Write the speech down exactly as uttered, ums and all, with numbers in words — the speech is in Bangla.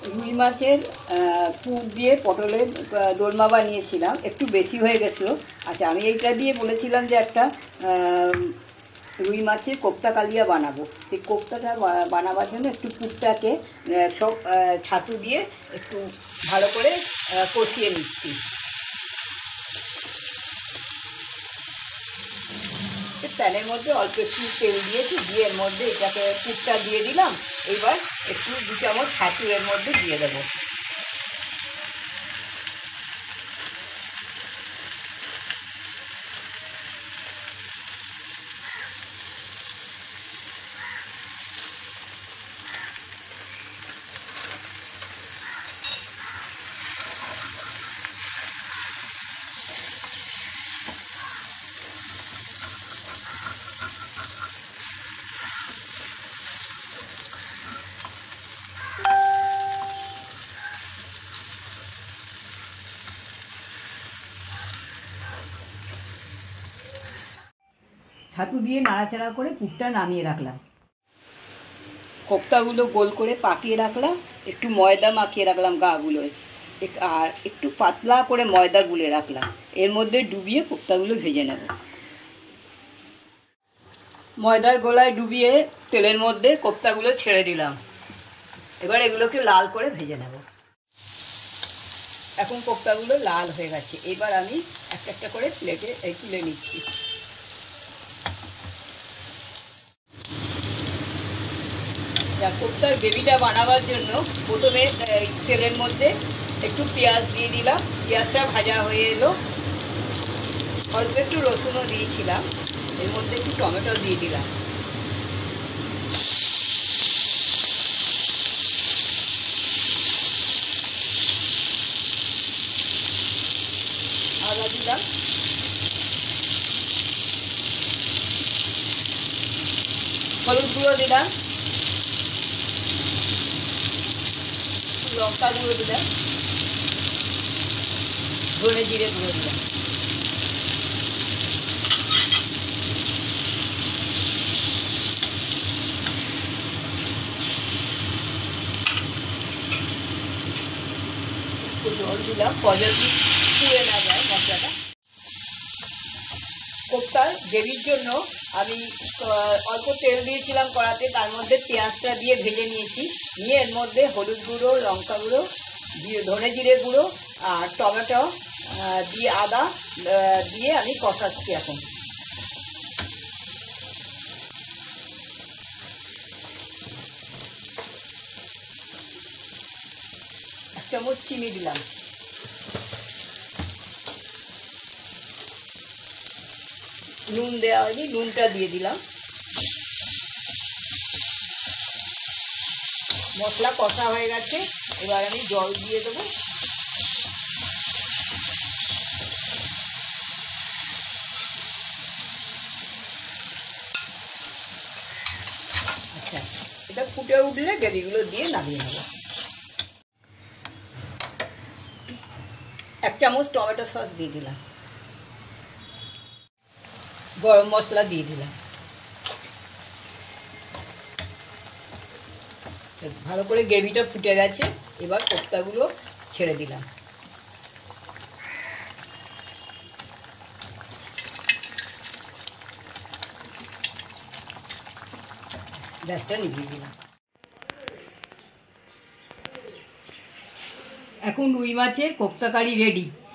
রুই মাছের পুর দিয়ে পটলের দোলমা বানিয়েছিলাম, একটু বেশি হয়ে গেছিলো। আচ্ছা, আমি এইটা দিয়ে বলেছিলাম যে একটা রুই মাছের কোপ্তা কালিয়া বানাবো। সেই কোপ্তাটা বানাবার জন্য একটু পুরটাকে সব ছাতু দিয়ে একটু ভালো করে কষিয়ে নিচ্ছি। প্যানের মধ্যে অল্প একটু তেল দিয়েছি, দিয়ে এর মধ্যে এটাকে পুরটা দিয়ে দিলাম। এবার একটু দু চামচ ছাতু এর মধ্যে দিয়ে দেবো। ছাতু দিয়ে নাড়াচাড়া করে পুরটা নামিয়ে রাখলাম। কোপ্তাগুলো গোল করে পাকিয়ে রাখলাম, একটু ময়দা মাখিয়ে রাখলাম গাগুলোয়, আর একটু পাতলা করে ময়দা গুলে রাখলাম। এর মধ্যে ডুবিয়ে কোপ্তাগুলো ভেজে নেব। ময়দার গোলায় ডুবিয়ে তেলের মধ্যে কোপ্তাগুলো ছেড়ে দিলাম। এবার এগুলোকে লাল করে ভেজে নেব। এখন কোপ্তাগুলো লাল হয়ে গেছে। এবার আমি একটা একটা করে প্লেটে তুলে নিচ্ছি। কোপ্তার গ্রেভিটা বানাবার জন্য প্রথমে তেলের মধ্যে একটু পেঁয়াজ দিয়ে দিলাম। পেঁয়াজটা ভাজা হয়ে এলো, অল্প একটু রসুনও দিয়েছিলাম। এর মধ্যে একটু টমেটো দিয়ে দিলাম। আদা দিলাম, হলুদ গুঁড়ো দিলাম, লঙ্কা গুঁড়ো দিলাম, ধনে জিরে গুঁড়ো দিলাম। একটু জল দিলাম, পর্যাপ্ত পুড়ে না যায় মশলাটা। কোপ্তার গ্রেভির জন্য আমি অল্প তেল দিয়েছিলাম কড়াতে, তার মধ্যে পেঁয়াজটা দিয়ে ভেজে নিয়েছি। নিয়ে এর মধ্যে হলুদ গুঁড়ো, লঙ্কা গুঁড়ো, ধনে জিরে গুঁড়ো আর টমেটো দিয়ে আদা দিয়ে আমি কষাচ্ছি। এখন এক চামচ চিনি দিলাম, নুন দেওয়া হয়নি, নুনটা দিয়ে দিলাম। মশলা কষা হয়ে গেছে, এবার আমি জল দিয়ে দেবো। আচ্ছা, এটা ফুটে উঠলে গ্রেভিগুলো দিয়ে নামিয়ে নেব। এক চামচ টমেটো সস দিয়ে দিলাম, গরম মশলা দিয়ে দিলাম। ভালো করে গ্রেভিটা ফুটে গেছে, এবার কোপ্তাগুলো ছেড়ে দিলাম। গ্যাসটা নিভিয়ে দিলাম। এখন রুই মাছের কোপ্তা কারি রেডি।